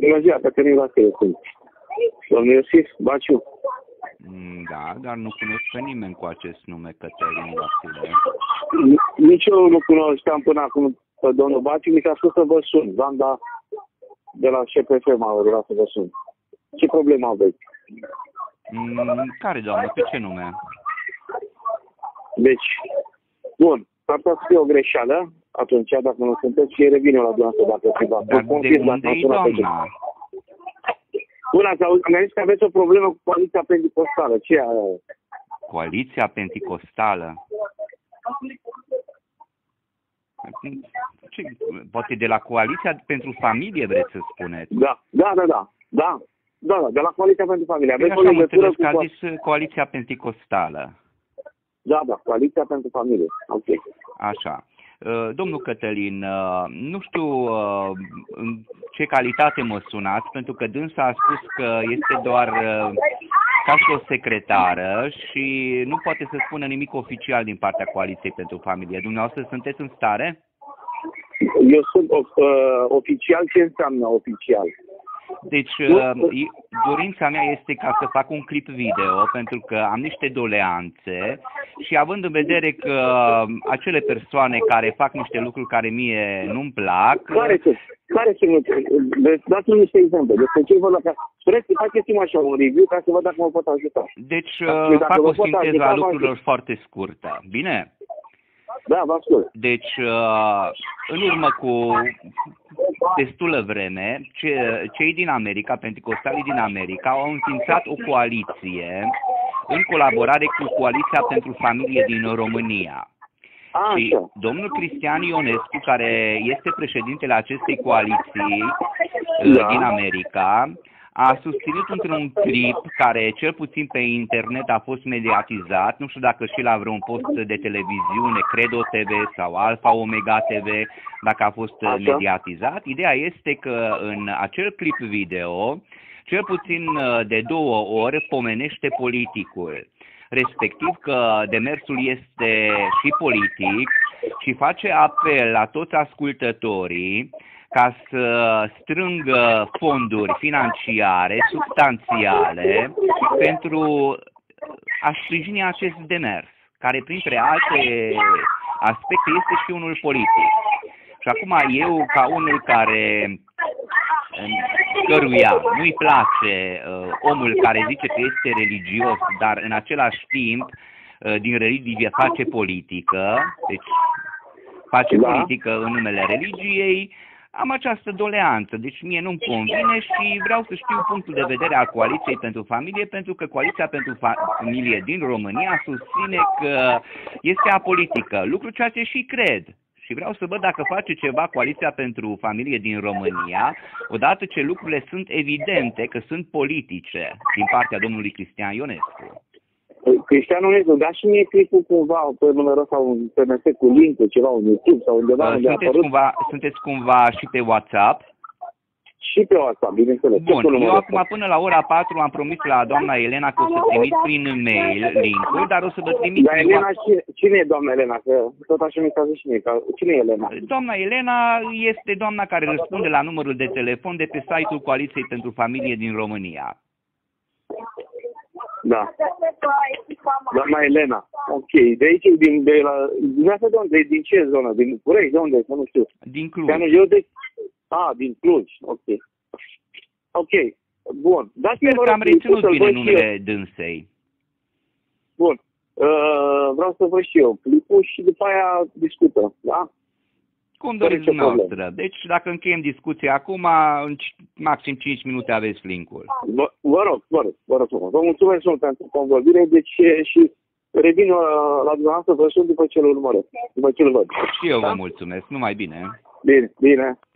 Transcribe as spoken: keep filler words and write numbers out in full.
Bună ziua, Cătălin Vasile sunt. Domnul Iosif Baciu. Da, dar nu cunosc pe nimeni cu acest nume, Cătălin Vasile. Nici eu nu cunoșteam până acum pe domnul Baciu, mi s-a spus să vă sun. Vanda de la S P F m-a rugat să vă sun. Ce problemă aveți? Mm, care, doamnă? Pe ce nume? Deci, bun, s-ar putea să fie o greșeală, atunci, dacă nu sunteți, și revine la dumneavoastră dacă ceva. Dar de unde e, doamna? Bun, ați auzit, am zis că aveți o problemă cu Coaliția Penticostală. Ce e? Coaliția Penticostală? Ce? Poate de la Coaliția pentru Familie vreți să spuneți? Da, da, da, da. Da, da, da, de la Coaliția pentru Familie. Aveți o legătură cu... Că a zis Coaliția Penticostală. Da, da, Coaliția pentru Familie. Ok. Așa. Domnul Cătălin, nu știu în ce calitate mă sunați, pentru că dânsa a spus că este doar ca și o secretară și nu poate să spună nimic oficial din partea Coaliției pentru Familie. Dumneavoastră sunteți în stare? Eu sunt uh, oficial. Ce înseamnă oficial? Deci, uh, dorința mea este ca să fac un clip video, pentru că am niște doleanțe și având în vedere că acele persoane care fac niște lucruri care mie nu-mi plac... Care sunt? Care sunt? Dați-mi niște exemple. Despre ce vă dacă... Spuneți, faceți-mi așa un review ca să văd dacă mă pot ajuta. Deci, uh, fac o sinteză a lucrurilor foarte scurtă. Bine? Da, vă ascult. Deci, în urmă cu destulă vreme, cei din America, penticostalii din America, au înființat o coaliție în colaborare cu Coaliția pentru Familie din România. A, și domnul Cristian Ionescu, care este președintele acestei coaliții da. din America, a susținut într-un clip care, cel puțin pe internet, a fost mediatizat, nu știu dacă și la vreun post de televiziune, Credo T V sau Alfa Omega T V, dacă a fost Așa. mediatizat. Ideea este că în acel clip video, cel puțin de două ori, pomenește politicul, respectiv că demersul este și politic și face apel la toți ascultătorii ca să strângă fonduri financiare substanțiale pentru a sprijini acest demers, care printre alte aspecte este și unul politic. Și acum eu, ca unul care căruia nu-i place uh, omul care zice că este religios, dar în același timp uh, din religie face politică, deci face da. politică în numele religiei, am această doleanță, deci mie nu-mi convine și vreau să știu punctul de vedere al Coaliției pentru Familie, pentru că Coaliția pentru Familie din România susține că este apolitică, lucru ceea ce și cred. Și vreau să văd dacă face ceva Coaliția pentru Familie din România, odată ce lucrurile sunt evidente că sunt politice din partea domnului Cristian Ionescu. Cristian Ionescu, da și mie clipul cumva pe numărul sau pe M S cu link-ul, ceva, un YouTube sau undeva uh, unde a sunteți, cumva, sunteți cumva și pe WhatsApp? Și pe WhatsApp, bineînțeles. Bun, eu acum până la ora patru am promis la doamna Elena că o să trimit prin mail link-ul, dar o să vă trimit... Dar Elena, cine, cine e doamna Elena? Că tot așa mi s-a zis și mie, că cine e Elena? Doamna Elena este doamna care răspunde la numărul de telefon de pe site-ul Coaliției pentru Familie din România. Da. Doamna Elena. Ok. De aici, din, de la... Dumneavoastră de unde? Din ce zonă? Din București? De unde? Să nu știu. Din Cluj. Eu de... Ah, din Cluj. Ok. Ok. Bun. Sper că am reținut bine numele dânsei. Bun. Uh, vreau să văd și eu clipul și după aia discutăm. Da? Cum doriți dumneavoastră. Deci, dacă încheiem discuția acum, în maxim cinci minute aveți link-ul. Vă, vă rog, vă rog, vă rog. Vă mulțumesc mult pentru convorbire, deci și revin la dumneavoastră, vă sun după ce îl urmăresc, după ce îl văd. Și eu vă mulțumesc. Numai bine. Bine, bine.